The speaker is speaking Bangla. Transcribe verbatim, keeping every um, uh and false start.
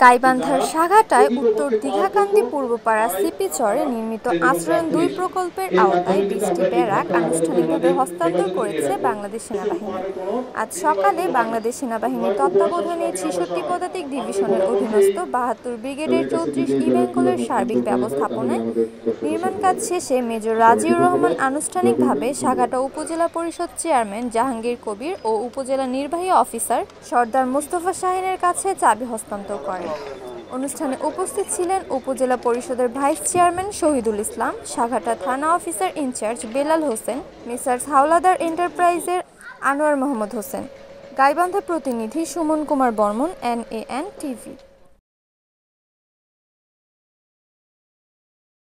গাইবান্ধার সাঘাটায় উত্তর দীঘাকান্দি পূর্বপাড়া সিপি চরে নির্মিত আশ্রয়ন দুই প্রকল্পের আওতায় বিশটি ব্যারাক আনুষ্ঠানিকভাবে হস্তান্তর করেছে বাংলাদেশ সেনাবাহিনী। আজ সকালে বাংলাদেশ সেনাবাহিনীর তত্ত্বাবধানে ছেষট্টি পদাতিক ডিভিশনের অধীনস্থ বাহাত্তর ব্রিগেডের চৌত্রিশ ই ব্যাঙ্গলের সার্বিক ব্যবস্থাপনায় নির্মাণ কাজ শেষে মেজর রাজিউর রহমান আনুষ্ঠানিকভাবে সাঘাটা উপজেলা পরিষদ চেয়ারম্যান জাহাঙ্গীর কবির ও উপজেলা নির্বাহী অফিসার সর্দার মোস্তফা শাহিনের কাছে চাবি হস্তান্তর করেন। অনুষ্ঠানে উপস্থিত ছিলেন উপজেলা পরিষদের ভাইস চেয়ারম্যান শহীদুল ইসলাম, সাঘাটা থানা officer in charge Belal Hossain, messrs Hawlader এন্টারপ্রাইজের আনোয়ার মোহাম্মদ হোসেন। গাইবান্ধা প্রতিনিধি Suman Kumar Barman, N A N TV.